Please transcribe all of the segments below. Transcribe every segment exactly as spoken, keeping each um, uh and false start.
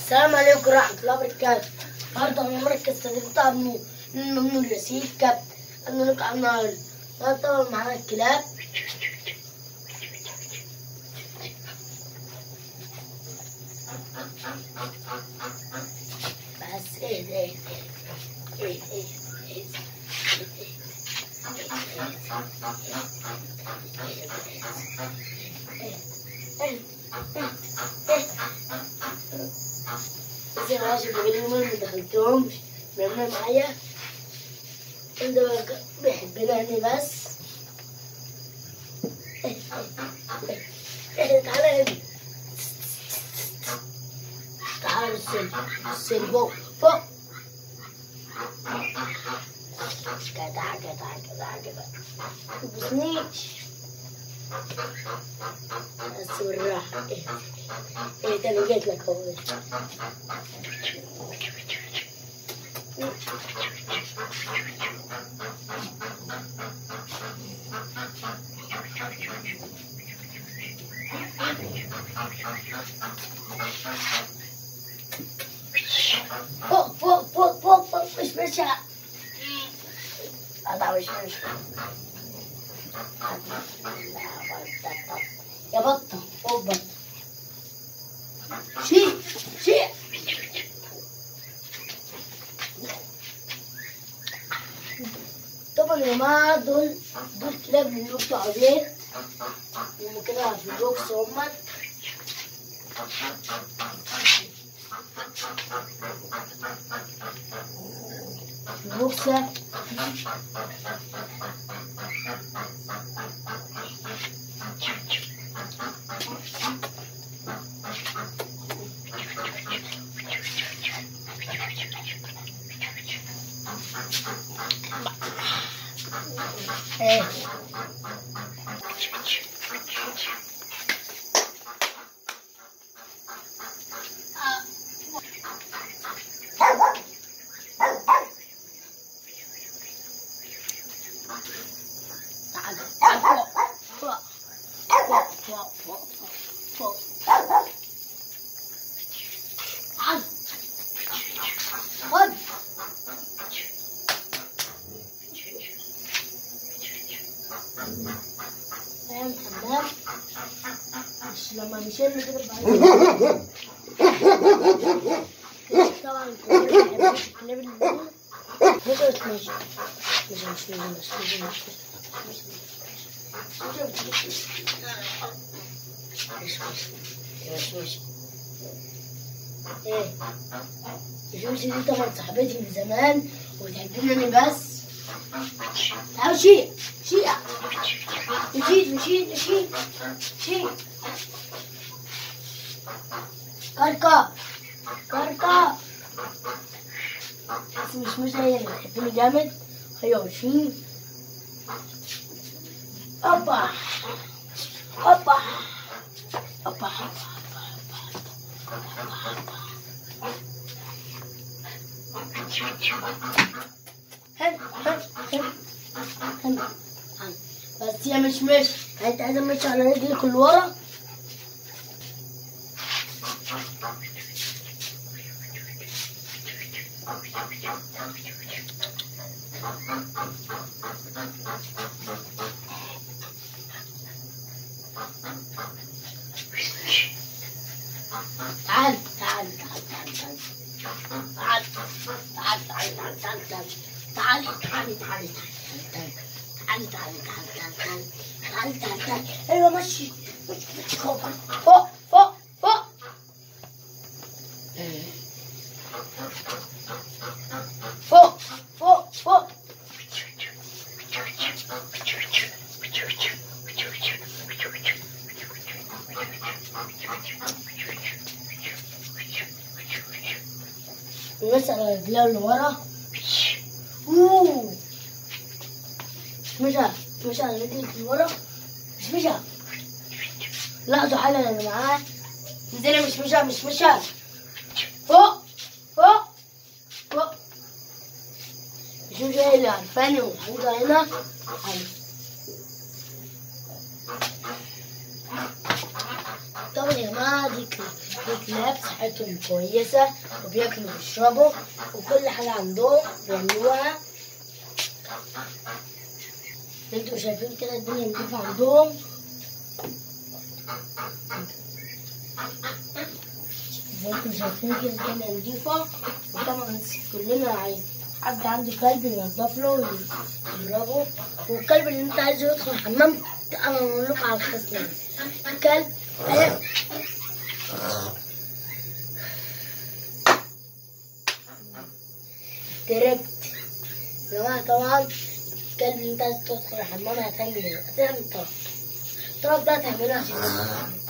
السلام عليكم ورحمة الله وبركاته. النهارده أنا مركز تدريب منه من الرصيف كابتن. أنا نقع النهارده طبعا معانا الكلاب. بس ايه ايه ايه ايه ايه زي ما عشان بقولهم ما دخلتهمش بيعملوا معايا انت بيحبني يعني بس تعالى هنا تعالى السن السن فوق فوق جدع جدع جدع جدع متبوسنيش بس بالراحة. ايه ايه تاني جيت لك اهو. فوق فوق فوق فوق فوق مش مش هذا مش مش يا بطة فوق بطة شيء شيء طبعا يا جماعة دول دول كلاب من نقطة عبيد هم كده في البوكس هما البوكسة ايه تعال تعال فوق فوق فوق فوق فوق فوق تعال خد فاهم حمام مش لما مشينا كده بعدين طبعا الكلاب اللي بس ماشي مش مش مش مش مش مش ايه الجوزي دي طبعا صاحبتي من زمان وبتحبني بس. تعالوا شيء شيء مشيت مشيت مشيت شيء كركا كركا بس مش مش هي اللي بتحبني جامد هي وشين. اوبا اوبا اوبا هن هن هن هن هن بس يا مش مش انت عايزه مش على رجلك اللي ورا. تعال تعال تعال تعال تعال تعال تعال تعال تعال تعال تعال تعال تعال تعال تعال تعال تعال تعال تعال ايوه مشي مشي فوق فوق فوق فوق فوق فوق فوق بس على رجلها اللي ورا. اوه مش مش على رجلك اللي ورا مش مش لا حالا انا معاه. انزلي مش مش مش مش فوق فوق فوق مش مش هي اللي عارفاني وحاططها هنا. طبعا يا جماعه دي كلاب صحتهم كويسة وبياكلوا وبيشربوا وكل حاجة عندهم بيعملوها. انتوا شايفين كده الدنيا نضيفة عندهم. زي انتوا شايفين كده الدنيا نضيفة. وطبعا كلنا عايز حد عنده كلب ينضف له ويضربه. والكلب اللي انت عايزه يدخل الحمام انا بقول لكم على الخزنة. الكلب ايه تربت يا جماعة. طبعا الكلب اللي انت عايز تدخل الحمام هتعمل ايه؟ هتعمل طرف. الطرف ده هتعمله عشان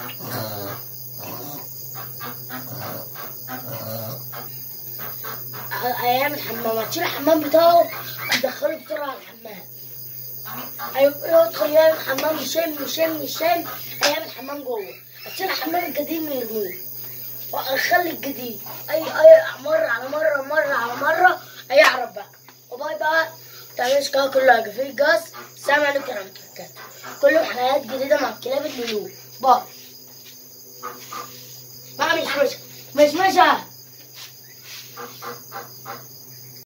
ايام الحمام هتشيل الحمام بتاعه هتدخله بسرعة على الحمام. يدخل يعمل الحمام يشم يشم يشم ايام الحمام جوه. هتشيل الحمام القديم ويرميه وهتخلي الجديد اي اي مرة على مرة مرة على مرة هيعرف بقى. وباي بقى متعملش كده كله حاجة في الجاز. السلام عليكم ورحمة الله وبركاته. كل حلقات جديدة مع الكلاب اللولو. باي. مع مشمشة مشمشة